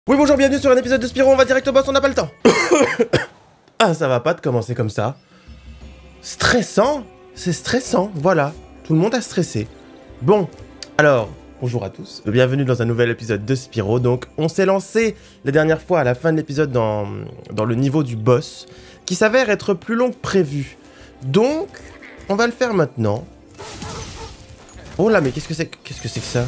Oui bonjour, bienvenue sur un épisode de Spyro, on va direct au boss, on n'a pas le temps. Ah ça va pas de commencer comme ça. Stressant, c'est stressant, voilà. Tout le monde a stressé. Bon, alors, bonjour à tous, bienvenue dans un nouvel épisode de Spyro. Donc on s'est lancé la dernière fois à la fin de l'épisode dans le niveau du boss, qui s'avère être plus long que prévu. Donc, on va le faire maintenant. Oh là, mais qu'est-ce que c'est que ça?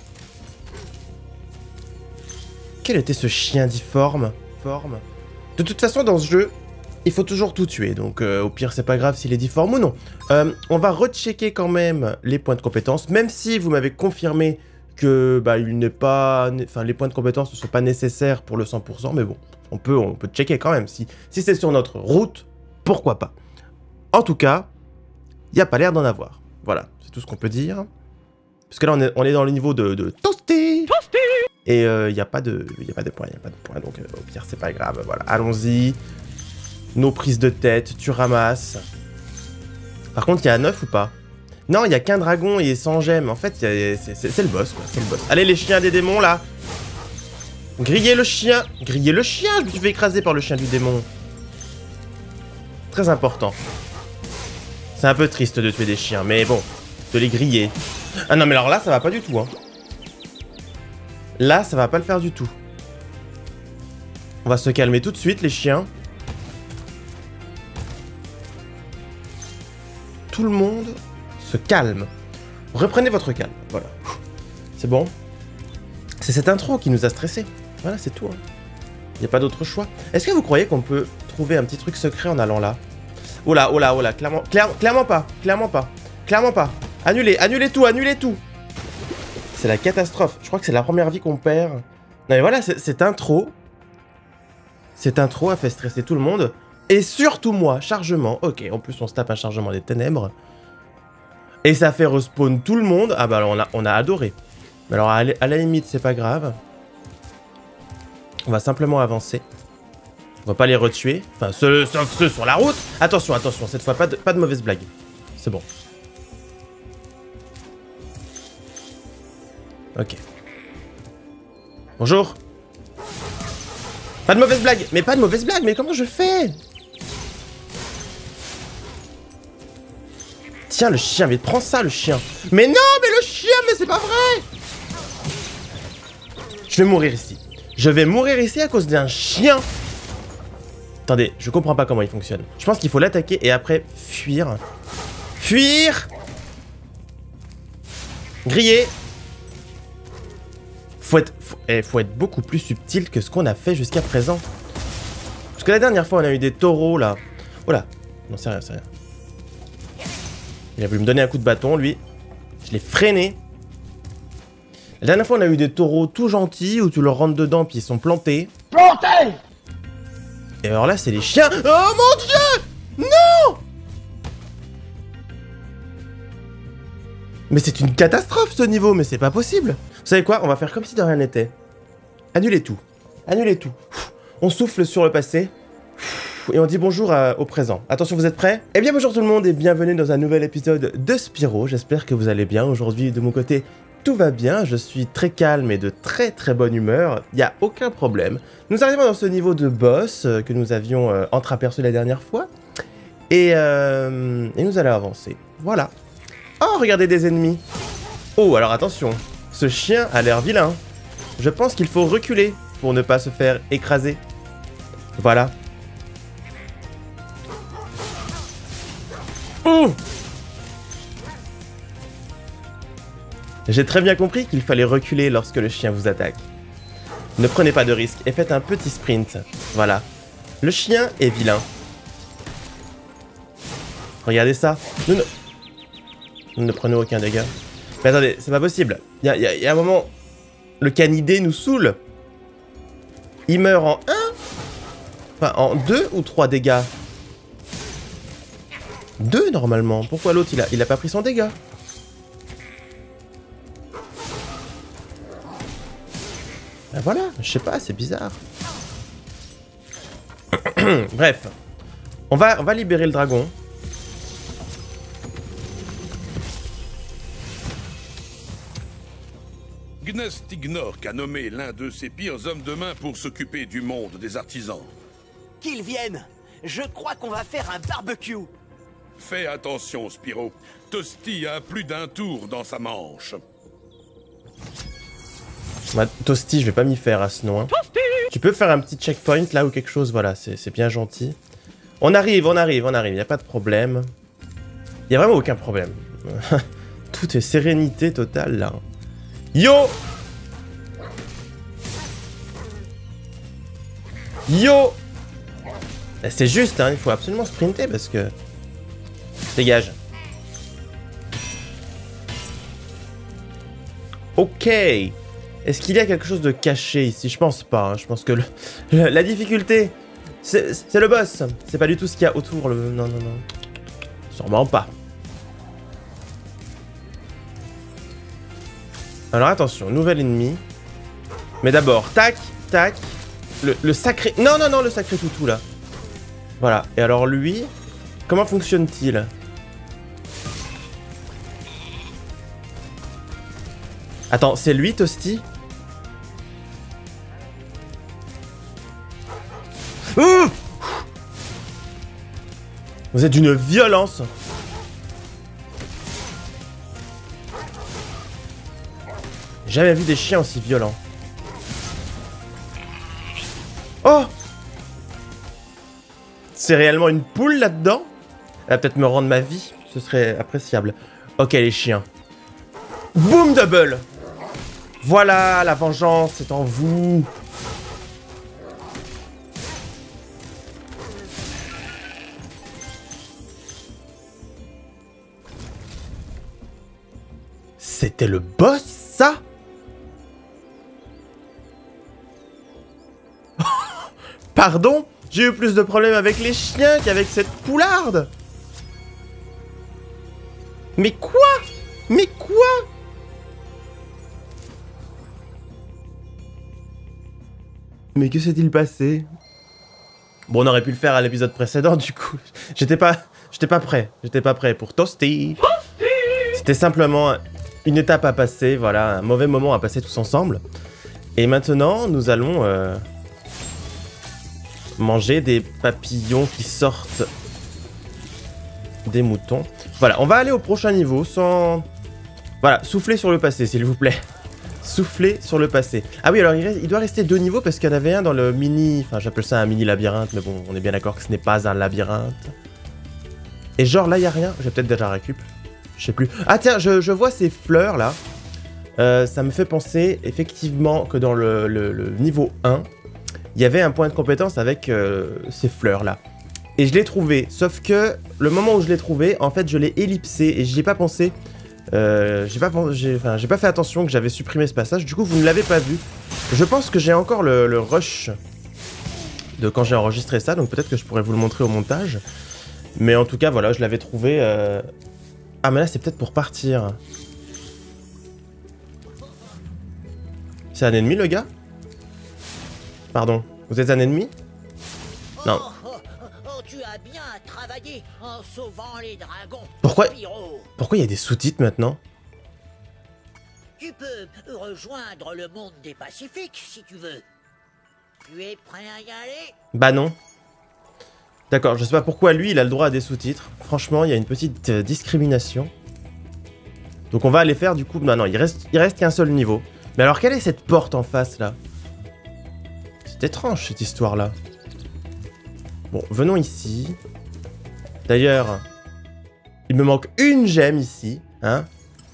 Quel était ce chien difforme? De toute façon, dans ce jeu, il faut toujours tout tuer. Donc, au pire, c'est pas grave s'il est difforme ou non. On va rechecker quand même les points de compétence. Même si vous m'avez confirmé que il n'est pas... Enfin, les points de compétence ne sont pas nécessaires pour le 100%. Mais bon, on peut checker quand même. Si c'est sur notre route, pourquoi pas. En tout cas, il n'y a pas l'air d'en avoir. Voilà, c'est tout ce qu'on peut dire. Parce que là, on est dans le niveau de Toasty. Et il n'y a pas de points, donc au pire c'est pas grave, voilà, allons-y. Nos prises de tête, tu ramasses. Par contre, il y a 9 ou pas? Non, il n'y a qu'un dragon et 100 gemmes, en fait, c'est le boss, quoi, c'est le boss. Allez, les chiens des démons, là. Grillez le chien, je me suis fait écraser par le chien du démon. Très important. C'est un peu triste de tuer des chiens, mais bon, de les griller. Ah non, mais alors là, ça va pas du tout, hein. Là, ça va pas le faire du tout. On va se calmer tout de suite, les chiens. Tout le monde se calme. Reprenez votre calme, voilà. C'est bon. C'est cette intro qui nous a stressés. Voilà, c'est tout. Il n'y a pas d'autre choix. Est-ce que vous croyez qu'on peut trouver un petit truc secret en allant là? Oh là, clairement pas. Annulez tout. C'est la catastrophe. Je crois que c'est la première vie qu'on perd. Non mais voilà, cette intro a fait stresser tout le monde. Et surtout moi, chargement. Ok, en plus on se tape un chargement des ténèbres. Et ça fait respawn tout le monde. Ah bah alors on a adoré. Mais alors à la limite, c'est pas grave. On va simplement avancer. On va pas les retuer. Enfin, sauf ceux sur la route. Attention, cette fois pas de mauvaise blague. C'est bon. Ok. Bonjour. Pas de mauvaise blague. Mais comment je fais? Tiens, le chien, mais prends ça, le chien. Mais non, mais le chien, mais c'est pas vrai. Je vais mourir ici à cause d'un chien. Attendez, je comprends pas comment il fonctionne. Je pense qu'il faut l'attaquer et après fuir. Griller. Faut être beaucoup plus subtil que ce qu'on a fait jusqu'à présent. Parce que la dernière fois, on a eu des taureaux, là. Oh là. Non, c'est rien. Il a voulu me donner un coup de bâton, lui. Je l'ai freiné. La dernière fois, on a eu des taureaux tout gentils, où tu leur rentres dedans, puis ils sont plantés. Et alors là, c'est les chiens. Oh mon Dieu! Non! Mais c'est une catastrophe, ce niveau, mais c'est pas possible. Vous savez quoi? On va faire comme si de rien n'était. Annulez tout. On souffle sur le passé. Et on dit bonjour au présent. Attention, vous êtes prêts? Eh bien, bonjour tout le monde et bienvenue dans un nouvel épisode de Spyro. J'espère que vous allez bien. Aujourd'hui, de mon côté, tout va bien. Je suis très calme et de très très bonne humeur. Il n'y a aucun problème. Nous arrivons dans ce niveau de boss que nous avions entreaperçu la dernière fois. Et nous allons avancer. Voilà. Oh, regardez des ennemis. Oh, alors attention. Ce chien a l'air vilain. Je pense qu'il faut reculer pour ne pas se faire écraser. Voilà. Ouh! J'ai très bien compris qu'il fallait reculer lorsque le chien vous attaque. Ne prenez pas de risques et faites un petit sprint. Voilà. Le chien est vilain. Regardez ça. Nous ne prenons aucun dégât. Mais attendez, c'est pas possible. Il y a un moment... Le canidé nous saoule. Il meurt en 1? Enfin, en 2 ou 3 dégâts? 2 normalement. Pourquoi l'autre, il a pas pris son dégât? Ben voilà, je sais pas, c'est bizarre. Bref. On va libérer le dragon. N'est-ce Tignor qu'a nommé l'un de ses pires hommes de main pour s'occuper du monde des artisans? Qu'ils viennent. Je crois qu'on va faire un barbecue. Fais attention, Spyro. Toasty a plus d'un tour dans sa manche. Bah, Toasty, je vais pas m'y faire à ce nom. Hein. Tu peux faire un petit checkpoint là ou quelque chose, voilà, c'est bien gentil. On arrive, y a pas de problème. Y a vraiment aucun problème. Tout est sérénité totale là. Yo! Yo! C'est juste, hein, il faut absolument sprinter parce que... Dégage. Ok. Est-ce qu'il y a quelque chose de caché ici? Je pense pas, hein. Je pense que la difficulté, c'est le boss. C'est pas du tout ce qu'il y a autour. Non. Sûrement pas. Alors attention, nouvel ennemi. Mais d'abord, tac. Le sacré... Non, le sacré toutou là. Voilà, et alors lui, comment fonctionne-t-il? Attends, c'est lui, Toasty? Ouh! Vous êtes d'une violence. J'ai jamais vu des chiens aussi violents. Oh! C'est réellement une poule là-dedans? Elle va peut-être me rendre ma vie. Ce serait appréciable. Ok, les chiens. Boom double! Voilà, la vengeance est en vous. C'était le boss, ça? Pardon? J'ai eu plus de problèmes avec les chiens qu'avec cette poularde. Mais quoi? Mais quoi? Mais que s'est-il passé? Bon, on aurait pu le faire à l'épisode précédent, du coup. J'étais pas prêt. J'étais pas prêt pour Toasty. C'était simplement une étape à passer, voilà, un mauvais moment à passer tous ensemble. Et maintenant, nous allons manger des papillons qui sortent des moutons. Voilà, on va aller au prochain niveau sans... Voilà, soufflez sur le passé, s'il vous plaît. Souffler sur le passé. Ah oui, alors il doit rester 2 niveaux parce qu'il y en avait un dans le mini... Enfin, j'appelle ça un mini labyrinthe, mais bon, on est bien d'accord que ce n'est pas un labyrinthe. Et genre, là, il n'y a rien. J'ai peut-être déjà récup. Je sais plus. Ah tiens, je vois ces fleurs, là. Ça me fait penser, effectivement, que dans le niveau 1, il y avait un point de compétence avec ces fleurs-là. Et je l'ai trouvé. Sauf que, le moment où je l'ai trouvé, en fait, je l'ai ellipsé et j'y ai pas pensé. J'ai pas fait attention que j'avais supprimé ce passage, du coup vous ne l'avez pas vu. Je pense que j'ai encore le rush de quand j'ai enregistré ça, donc peut-être que je pourrais vous le montrer au montage. Mais en tout cas voilà, je l'avais trouvé... Ah mais là c'est peut-être pour partir. C'est un ennemi le gars? Pardon, vous êtes un ennemi? Non. Tu as bien travaillé en sauvant les dragons. Pourquoi Spyro. il y a des sous-titres maintenant? Tu peux rejoindre le monde des Pacifiques si tu veux. Tu es prêt à y aller? Bah non. D'accord, je sais pas pourquoi lui il a le droit à des sous-titres. Franchement, il y a une petite discrimination. Donc on va aller faire du coup... Non, il reste qu'un seul niveau. Mais alors quelle est cette porte en face là? C'est étrange cette histoire là. Bon, venons ici. D'ailleurs, il me manque une gemme ici, hein.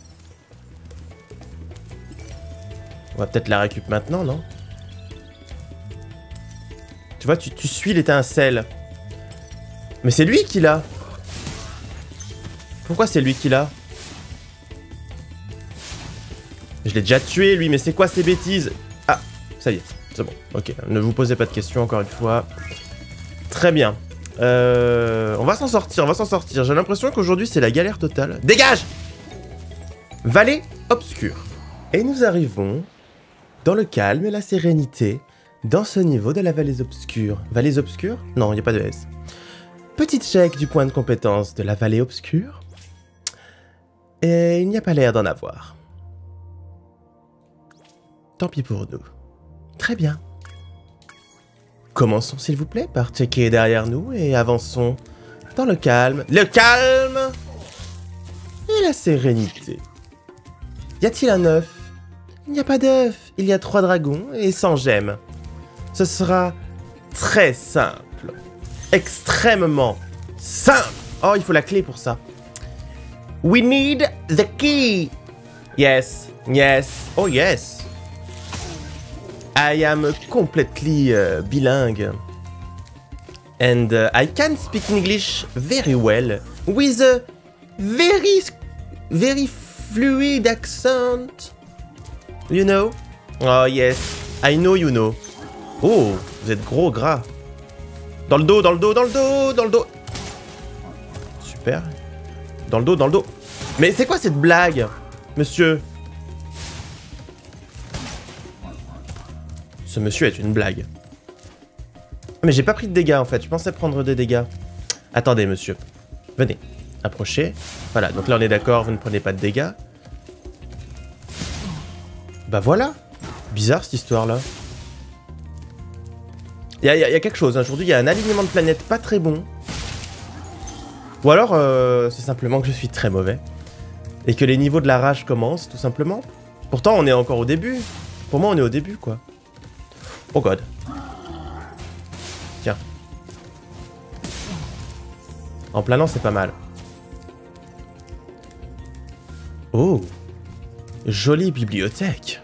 On va peut-être la récup maintenant, non? Tu vois, tu suis l'étincelle. Mais c'est lui qui l'a. Pourquoi c'est lui qui l'a? Je l'ai déjà tué, lui, mais c'est quoi ces bêtises? Ah, ça y est, c'est bon. Ok, ne vous posez pas de questions, encore une fois. Très bien. On va s'en sortir, J'ai l'impression qu'aujourd'hui, c'est la galère totale. Dégage! Vallée obscure. Et nous arrivons dans le calme et la sérénité dans ce niveau de la vallée obscure. Vallées obscures? Non, il n'y a pas de S. Petit check du point de compétence de la vallée obscure. Et il n'y a pas l'air d'en avoir. Tant pis pour nous. Très bien. Commençons s'il vous plaît par checker derrière nous et avançons dans le calme. Le calme et la sérénité. Y a-t-il un œuf? Il n'y a pas d'œuf. Il y a 3 dragons et 100 gemmes. Ce sera très simple. Extrêmement simple. Oh, il faut la clé pour ça. We need the key. Yes, yes, oh yes. I am completely bilingue. And I can speak English very well. With a very fluid accent. You know? Oh yes, I know you know. Oh, vous êtes gros, gras. Dans le dos, dans le dos, dans le dos, dans le dos. Super. Dans le dos, dans le dos. Mais c'est quoi cette blague, monsieur? Ce monsieur est une blague. Mais j'ai pas pris de dégâts en fait, je pensais prendre des dégâts. Attendez monsieur. Venez, approchez. Voilà, donc là on est d'accord, vous ne prenez pas de dégâts. Bah voilà. Bizarre cette histoire là. Il y a quelque chose, hein. Aujourd'hui il y a un alignement de planètes pas très bon. Ou alors c'est simplement que je suis très mauvais. Et que les niveaux de la rage commencent tout simplement. Pourtant on est encore au début. Pour moi on est au début quoi. Oh god. Tiens. En planant c'est pas mal. Oh. Jolie bibliothèque.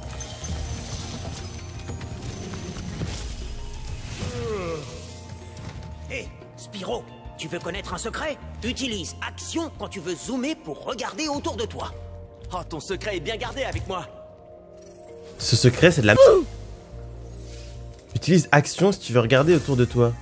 Hé, Spyro, tu veux connaître un secret? Utilise action quand tu veux zoomer pour regarder autour de toi. Oh, ton secret est bien gardé avec moi. Ce secret c'est de la... Utilise action si tu veux regarder autour de toi.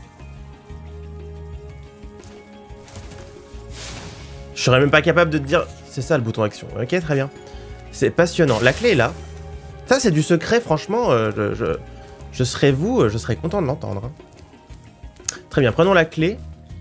Je serais même pas capable de te dire... C'est ça le bouton action. Ok, très bien. C'est passionnant. La clé est là. Ça, c'est du secret, franchement. Je serais vous, je serais content de l'entendre. Hein. Très bien, prenons la clé.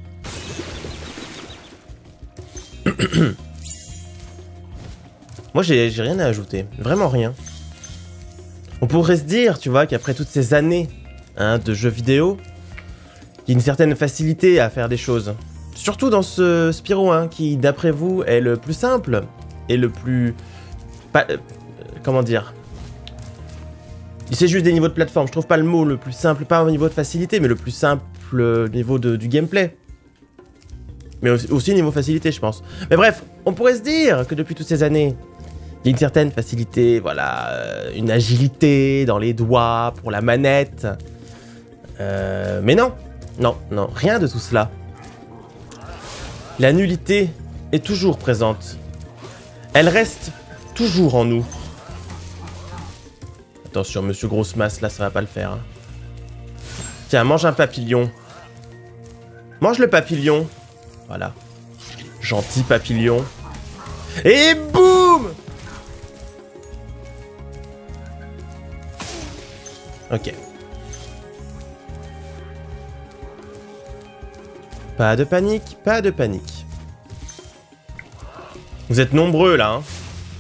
Moi, j'ai rien à ajouter. Vraiment rien. On pourrait se dire, tu vois, qu'après toutes ces années de jeux vidéo, il y a une certaine facilité à faire des choses. Surtout dans ce Spyro, qui, d'après vous, est le plus simple et le plus... comment dire? C'est juste des niveaux de plateforme. Je trouve pas le mot le plus simple, pas au niveau de facilité, mais le plus simple niveau du gameplay. Mais aussi niveau facilité, je pense. Mais bref, on pourrait se dire que depuis toutes ces années, il y a une certaine facilité, voilà, une agilité dans les doigts, pour la manette. Mais non, non, non, rien de tout cela. La nullité est toujours présente. Elle reste toujours en nous. Attention, monsieur grosse masse, là, ça va pas le faire. Hein. Tiens, mange un papillon. Mange le papillon. Voilà. Gentil papillon. Et boum! Ok. Pas de panique, pas de panique. Vous êtes nombreux là, hein.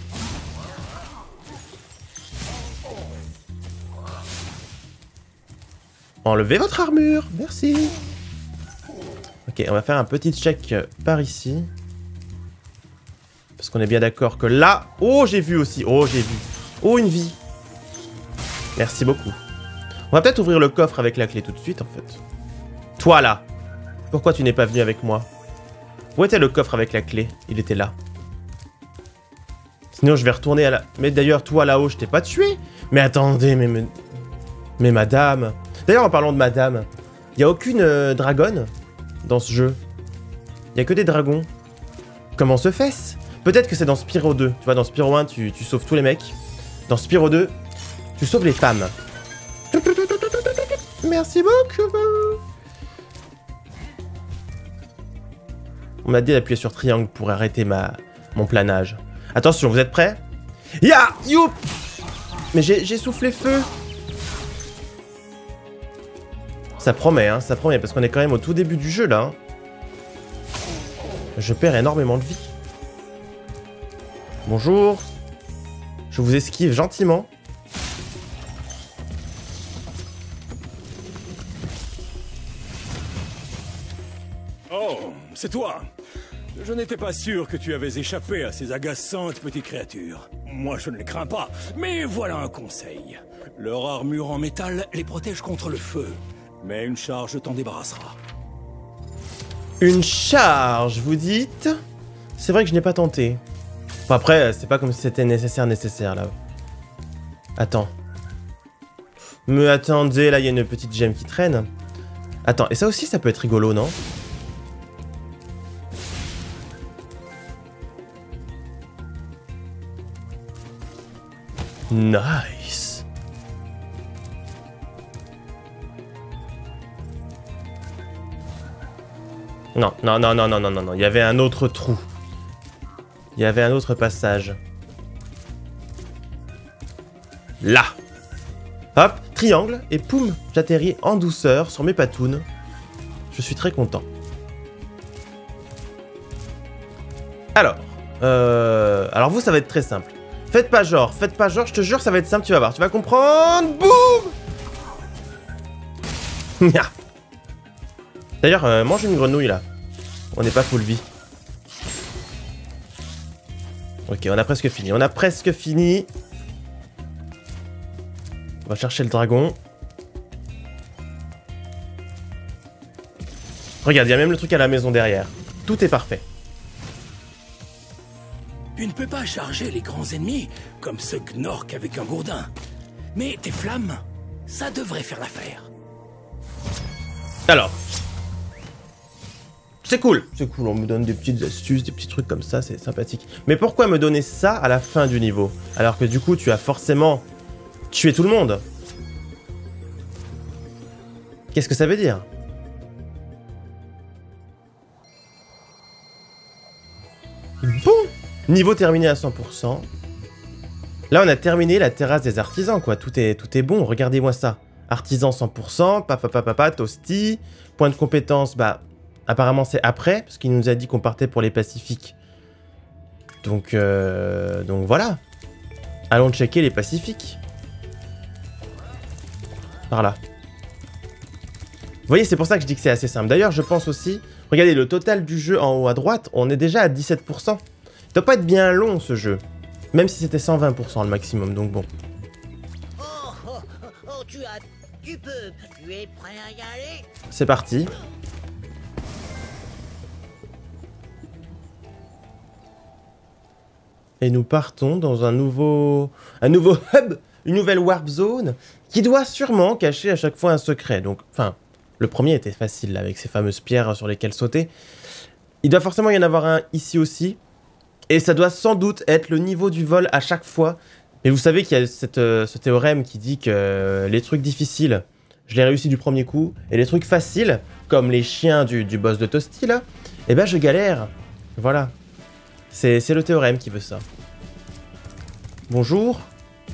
Enlevez votre armure, merci. Ok, on va faire un petit check par ici. Parce qu'on est bien d'accord que là... Oh, j'ai vu aussi, oh, j'ai vu. Oh, une vie. Merci beaucoup. On va peut-être ouvrir le coffre avec la clé tout de suite, en fait. Toi, là. Pourquoi tu n'es pas venu avec moi? Où était le coffre avec la clé? Il était là. Sinon, je vais retourner à la... Mais d'ailleurs, toi, là-haut, je t'ai pas tué. Mais attendez, mais madame... D'ailleurs, en parlant de madame, il n'y a aucune dragonne dans ce jeu. Il n'y a que des dragons. Comment se fait-ce? Peut-être que c'est dans Spyro 2. Tu vois, dans Spyro 1, tu sauves tous les mecs. Dans Spyro 2, tu sauves les femmes. Merci beaucoup. On m'a dit d'appuyer sur triangle pour arrêter mon planage. Attention, vous êtes prêts? Ya! Youp! Mais j'ai soufflé feu. Ça promet, hein, ça promet, parce qu'on est quand même au tout début du jeu, là. Hein. Je perds énormément de vie. Bonjour. Je vous esquive gentiment. Oh, c'est toi. Je n'étais pas sûr que tu avais échappé à ces agaçantes petites créatures. Moi, je ne les crains pas, mais voilà un conseil. Leur armure en métal les protège contre le feu, mais une charge t'en débarrassera. Une charge, vous dites? C'est vrai que je n'ai pas tenté. Bon, après, c'est pas comme si c'était nécessaire, là. Attends. Mais attendez, là, il y a une petite gemme qui traîne. Attends, et ça aussi, ça peut être rigolo, non? Nice. Non, non, non, non, non, non, non, non. Il y avait un autre trou. Il y avait un autre passage. Là. Hop, triangle, et poum, j'atterris en douceur sur mes patounes. Je suis très content. Alors vous, ça va être très simple. Faites pas genre, je te jure, ça va être simple, tu vas voir, tu vas comprendre. Boum. D'ailleurs, mange une grenouille là. On n'est pas full vie. Ok, on a presque fini, On va chercher le dragon. Regarde, il y a même le truc à la maison derrière. Tout est parfait. Tu ne peux pas charger les grands ennemis comme ce Gnorc avec un gourdin. Mais tes flammes, ça devrait faire l'affaire. Alors. C'est cool, on me donne des petites astuces, des petits trucs comme ça, c'est sympathique. Mais pourquoi me donner ça à la fin du niveau? Alors que du coup, tu as forcément tué tout le monde. Qu'est-ce que ça veut dire? Bon, niveau terminé à 100%. Là, on a terminé la terrasse des artisans, quoi. Tout est bon, regardez-moi ça. Artisan 100%, papa, toasty. Point de compétence, bah, apparemment c'est après, parce qu'il nous a dit qu'on partait pour les Pacifiques. Donc voilà. Allons checker les Pacifiques. Par là. Vous voyez, c'est pour ça que je dis que c'est assez simple. D'ailleurs, je pense aussi... Regardez, le total du jeu en haut à droite, on est déjà à 17%. Il doit pas être bien long, ce jeu. Même si c'était 120% le maximum, donc bon. Tu es prêt à y aller? C'est parti. Et nous partons dans un nouveau hub, une nouvelle warp zone, qui doit sûrement cacher à chaque fois un secret. Donc, enfin, le premier était facile, là, avec ces fameuses pierres sur lesquelles sauter. Il doit forcément y en avoir un ici aussi. Et ça doit sans doute être le niveau du vol à chaque fois. Mais vous savez qu'il y a ce théorème qui dit que les trucs difficiles, je l'ai réussi du premier coup. Et les trucs faciles, comme les chiens du boss de Toasty, là, eh ben je galère. Voilà. C'est le théorème qui veut ça. Bonjour.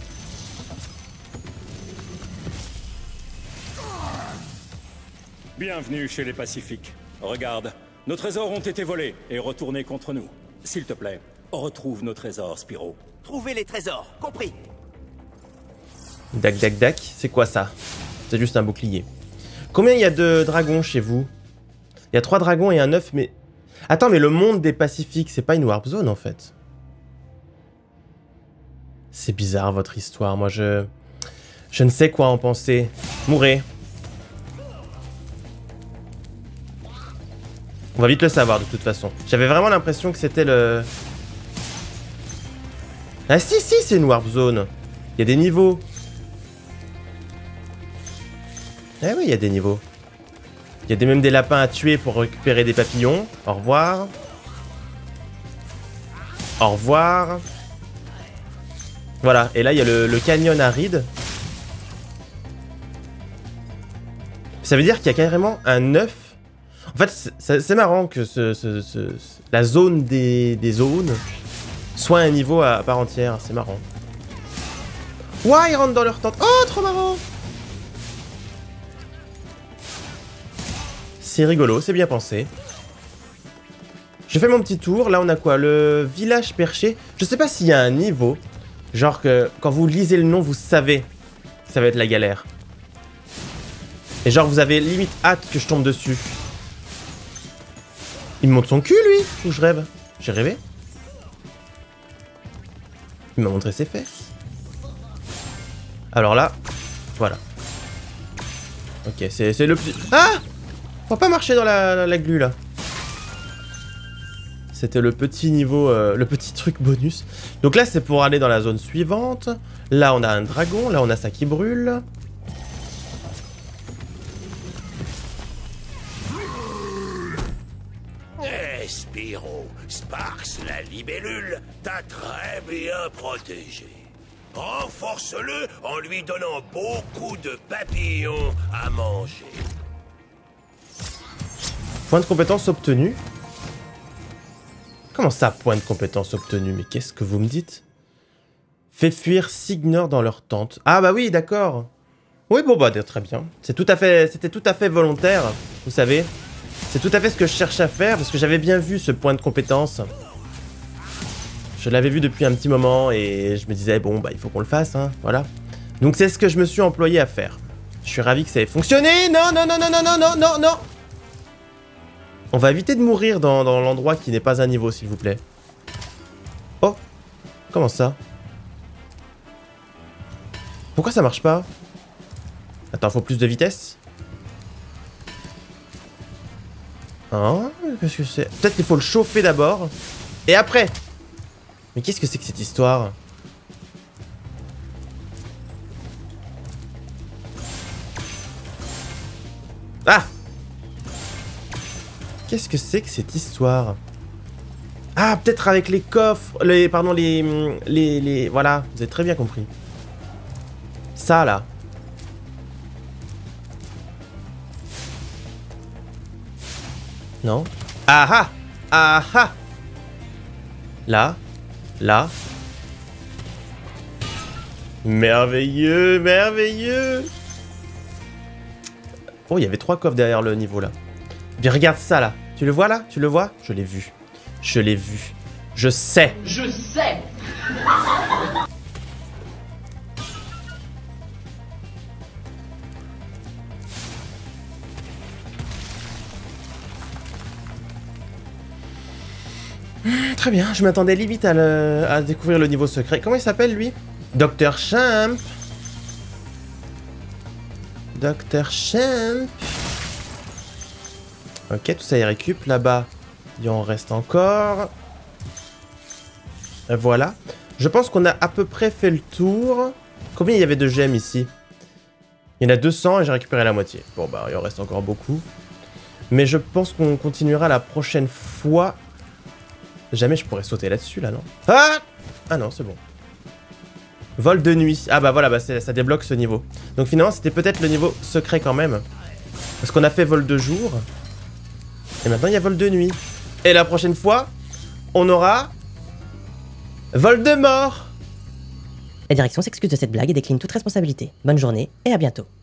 Bienvenue chez les Pacifiques. Regarde, nos trésors ont été volés et retournés contre nous. S'il te plaît, retrouve nos trésors, Spyro. Trouvez les trésors, compris. Dac, dac, dac. C'est quoi ça? C'est juste un bouclier. Combien il y a de dragons chez vous? Il y a 3 dragons et un œuf, mais... Attends, mais le monde des Pacifiques, c'est pas une warp zone, en fait. C'est bizarre, votre histoire. Moi, je ne sais quoi en penser. Mourez. On va vite le savoir, de toute façon. J'avais vraiment l'impression que c'était le... Ah si, c'est une warp zone. Il y a des niveaux. Eh oui, il y a des niveaux. Il y a même des lapins à tuer pour récupérer des papillons. Au revoir. Au revoir. Voilà, et là il y a le canyon aride. Ça veut dire qu'il y a carrément un œuf. En fait, c'est marrant que la zone des zones soit un niveau à part entière. C'est marrant. Ouah, ils rentrent dans leur tente. Oh, trop marrant. C'est rigolo, c'est bien pensé. Je fais mon petit tour. Là, on a quoi? Le village perché. Je sais pas s'il y a un niveau. Genre que quand vous lisez le nom, vous savez que ça va être la galère. Et genre, vous avez limite hâte que je tombe dessus. Il me montre son cul, lui? Ou je rêve? J'ai rêvé? Il m'a montré ses fesses. Alors là, voilà. Ok, c'est le petit... Ah! Faut pas marcher dans la glu, là. C'était le petit niveau, le petit truc bonus. Donc là, c'est pour aller dans la zone suivante. Là, on a un dragon. Là, on a ça qui brûle. Eh, Spyro, Sparx, la libellule, t'a très bien protégé. Renforce-le en lui donnant beaucoup de papillons à manger. Point de compétence obtenu. Comment ça, point de compétence obtenu? Mais qu'est-ce que vous me dites? Fait fuir Signor dans leur tente. Ah bah oui, d'accord. Oui, bon bah très bien. C'était tout à fait volontaire, vous savez. C'est tout à fait ce que je cherche à faire, parce que j'avais bien vu ce point de compétence. Je l'avais vu depuis un petit moment, et je me disais, bon bah il faut qu'on le fasse, hein, voilà. Donc c'est ce que je me suis employé à faire. Je suis ravi que ça ait fonctionné. Non, non, non, non, non, non, non, non, non. On va éviter de mourir dans l'endroit qui n'est pas un niveau, s'il vous plaît. Oh, comment ça? Pourquoi ça marche pas? Attends, faut plus de vitesse. Hein? Qu'est-ce que c'est? Peut-être qu'il faut le chauffer d'abord. Et après. Mais qu'est-ce que c'est que cette histoire? Ah! Qu'est-ce que c'est que cette histoire? Ah, peut-être avec les coffres, pardon, les... Voilà, vous avez très bien compris. Ça, là. Non? Ah ah! Ah ah! Là. Là. Merveilleux, merveilleux! Oh, il y avait 3 coffres derrière le niveau, là. Bien, regarde ça, là. Tu le vois, là? Tu le vois? Je l'ai vu. Je l'ai vu. Je sais. Je sais. Très bien, je m'attendais limite à découvrir le niveau secret. Comment il s'appelle, lui? Dr. Champ. Dr. Champ. Ok, tout ça y récup. Là-bas, il en reste encore. Voilà. Je pense qu'on a à peu près fait le tour. Combien il y avait de gemmes ici? Il y en a 200 et j'ai récupéré la moitié. Bon, bah, il en reste encore beaucoup. Mais je pense qu'on continuera la prochaine fois. Jamais je pourrais sauter là-dessus, là, non? Ah! Ah non, c'est bon. Vol de nuit. Ah bah voilà, bah ça débloque ce niveau. Donc finalement, c'était peut-être le niveau secret quand même. Parce qu'on a fait vol de jour. Et maintenant, il y a vol de nuit. Et la prochaine fois, on aura... vol de mort. La direction s'excuse de cette blague et décline toute responsabilité. Bonne journée et à bientôt.